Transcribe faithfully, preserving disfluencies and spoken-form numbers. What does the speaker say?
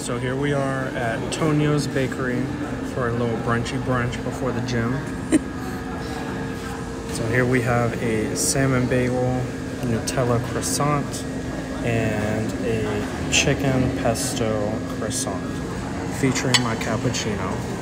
So here we are at Tonio's Bakery for a little brunchy brunch before the gym. So here we have a salmon bagel, Nutella croissant, and a chicken pesto croissant featuring my cappuccino.